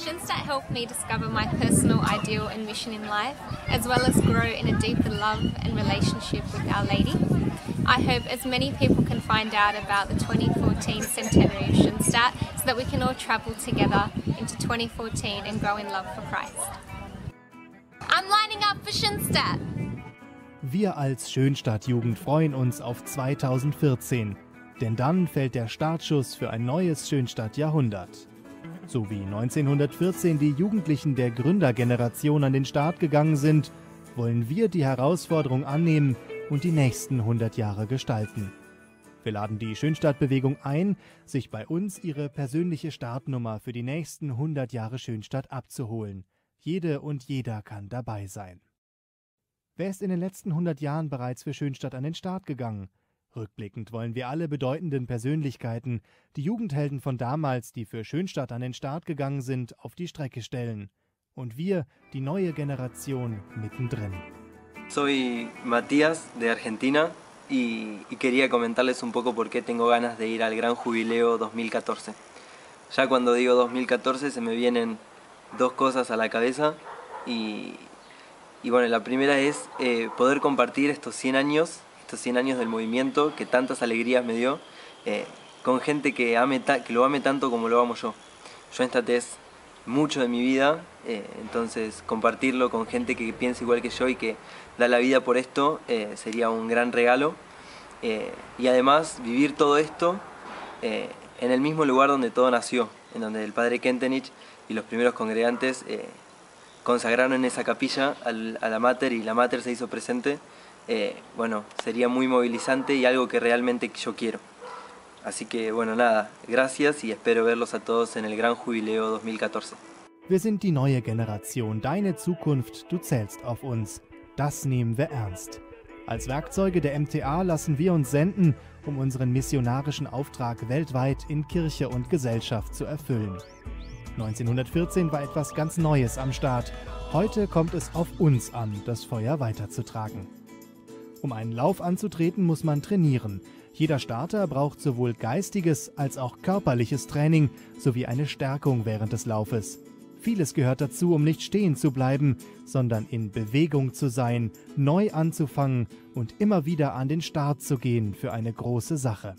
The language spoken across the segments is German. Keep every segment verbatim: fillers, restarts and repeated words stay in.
Schönstadt helped me discover my personal ideal and mission in life, as well as grow in a deeper love and relationship with Our Lady. I hope as many people can find out about the twenty fourteen centenary of Schönstadt so that we can all travel together into twenty fourteen and grow in love for Christ. I'm lining up for Schönstadt! Wir als Schönstadt-Jugend freuen uns auf zweitausendvierzehn, denn dann fällt der Startschuss für ein neues Schönstadt-Jahrhundert. So wie neunzehnhundertvierzehn die Jugendlichen der Gründergeneration an den Start gegangen sind, wollen wir die Herausforderung annehmen und die nächsten hundert Jahre gestalten. Wir laden die Schönstadt-Bewegung ein, sich bei uns ihre persönliche Startnummer für die nächsten hundert Jahre Schönstadt abzuholen. Jede und jeder kann dabei sein. Wer ist in den letzten hundert Jahren bereits für Schönstadt an den Start gegangen? Rückblickend wollen wir alle bedeutenden Persönlichkeiten, die Jugendhelden von damals, die für Schönstadt an den Start gegangen sind, auf die Strecke stellen. Und wir, die neue Generation, mittendrin. Soy Matías de Argentina y, y quería comentarles un poco por qué tengo ganas de ir al Gran Jubileo dos mil catorce. Ya cuando digo dos mil catorce se me vienen dos cosas a la cabeza y, y bueno, la primera es eh, poder compartir estos cien años, estos cien años del movimiento que tantas alegrías me dio, eh, con gente que, ame ta que lo ame tanto como lo amo yo. Schönstadt es mucho de mi vida, eh, entonces compartirlo con gente que piensa igual que yo y que da la vida por esto eh, sería un gran regalo. Eh, y además vivir todo esto eh, en el mismo lugar donde todo nació, en donde el padre Kentenich y los primeros congregantes eh, consagraron en esa capilla al, a la Mater y la Mater se hizo presente. Eh, bueno, sería muy movilizante y algo que realmente yo quiero. Así que, bueno, nada, gracias y espero verlos a todos en el Gran Jubileo dos mil catorce. Wir sind die neue Generation, deine Zukunft, du zählst auf uns. Das nehmen wir ernst. Als Werkzeuge der M T A lassen wir uns senden, um unseren missionarischen Auftrag weltweit in Kirche und Gesellschaft zu erfüllen. neunzehnhundertvierzehn war etwas ganz Neues am Start. Heute kommt es auf uns an, das Feuer weiterzutragen. Um einen Lauf anzutreten, muss man trainieren. Jeder Starter braucht sowohl geistiges als auch körperliches Training sowie eine Stärkung während des Laufes. Vieles gehört dazu, um nicht stehen zu bleiben, sondern in Bewegung zu sein, neu anzufangen und immer wieder an den Start zu gehen für eine große Sache.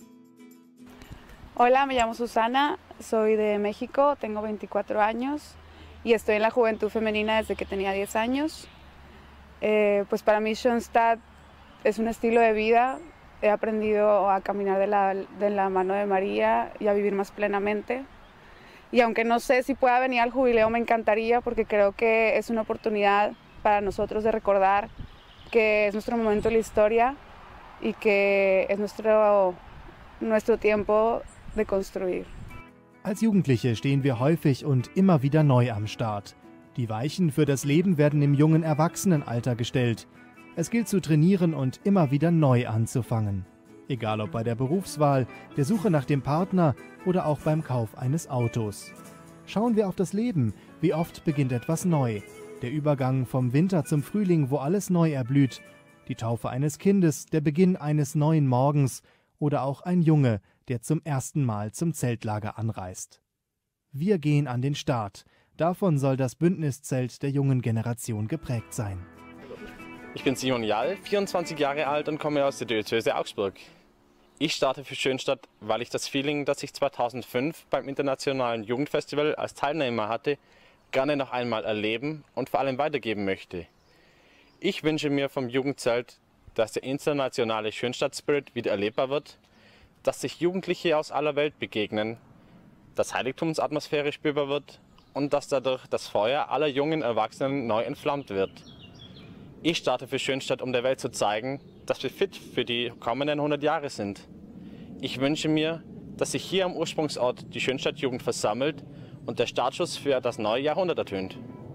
Hola, me llamo Susana, soy de México, tengo veinticuatro años y estoy en la juventud femenina desde que tenía diez años. Eh, pues para mí Schönstadt es un estilo de vida. He aprendido a caminar de la, de la mano de María y a vivir más plenamente. Y aunque no sé si pueda venir al jubileo, me encantaría porque creo que es una oportunidad para nosotros de recordar que es nuestro momento en la historia y que es nuestro, nuestro tiempo de construir. Als Jugendliche stehen wir häufig und immer wieder neu am Start. Die Weichen für das Leben werden im jungen Erwachsenenalter gestellt. Es gilt zu trainieren und immer wieder neu anzufangen. Egal ob bei der Berufswahl, der Suche nach dem Partner oder auch beim Kauf eines Autos. Schauen wir auf das Leben, wie oft beginnt etwas neu. Der Übergang vom Winter zum Frühling, wo alles neu erblüht. Die Taufe eines Kindes, der Beginn eines neuen Morgens oder auch ein Junge, der zum ersten Mal zum Zeltlager anreist. Wir gehen an den Start. Davon soll das Bündniszelt der jungen Generation geprägt sein. Ich bin Simon Jall, vierundzwanzig Jahre alt und komme aus der Diözese Augsburg. Ich starte für Schönstadt, weil ich das Feeling, das ich zweitausendfünf beim Internationalen Jugendfestival als Teilnehmer hatte, gerne noch einmal erleben und vor allem weitergeben möchte. Ich wünsche mir vom Jugendzelt, dass der internationale Schönstadt-Spirit wieder erlebbar wird, dass sich Jugendliche aus aller Welt begegnen, dass Heiligtumsatmosphäre spürbar wird und dass dadurch das Feuer aller jungen Erwachsenen neu entflammt wird. Ich starte für Schönstadt, um der Welt zu zeigen, dass wir fit für die kommenden hundert Jahre sind. Ich wünsche mir, dass sich hier am Ursprungsort die Schönstadt-Jugend versammelt und der Startschuss für das neue Jahrhundert ertönt.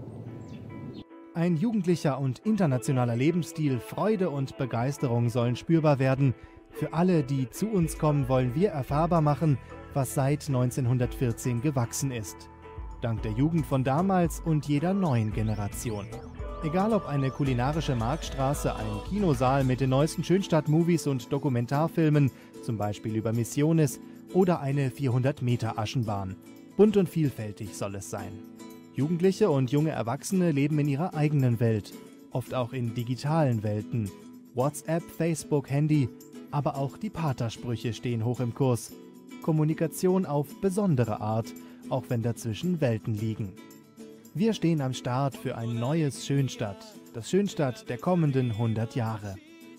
Ein jugendlicher und internationaler Lebensstil, Freude und Begeisterung sollen spürbar werden. Für alle, die zu uns kommen, wollen wir erfahrbar machen, was seit neunzehnhundertvierzehn gewachsen ist. Dank der Jugend von damals und jeder neuen Generation. Egal ob eine kulinarische Marktstraße, ein Kinosaal mit den neuesten Schönstadt-Movies und Dokumentarfilmen, zum Beispiel über Missiones, oder eine vierhundert Meter Aschenbahn. Bunt und vielfältig soll es sein. Jugendliche und junge Erwachsene leben in ihrer eigenen Welt, oft auch in digitalen Welten. WhatsApp, Facebook, Handy, aber auch die Patersprüche stehen hoch im Kurs. Kommunikation auf besondere Art, auch wenn dazwischen Welten liegen. Wir stehen am Start für ein neues Schönstadt, das Schönstadt der kommenden hundert Jahre.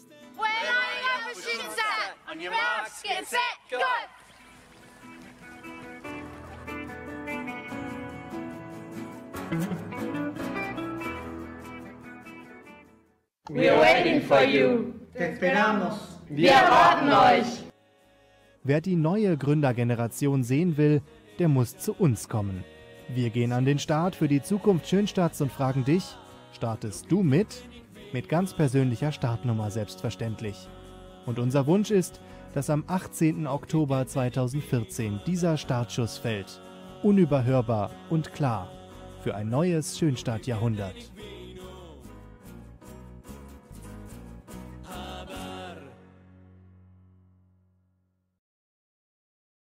We're waiting for you. Te esperamos. Wir erwarten euch. Wer die neue Gründergeneration sehen will, der muss zu uns kommen. Wir gehen an den Start für die Zukunft Schönstadts und fragen dich, startest du mit? Mit ganz persönlicher Startnummer selbstverständlich. Und unser Wunsch ist, dass am achtzehnten Oktober zweitausendvierzehn dieser Startschuss fällt. Unüberhörbar und klar für ein neues Schönstadt-Jahrhundert.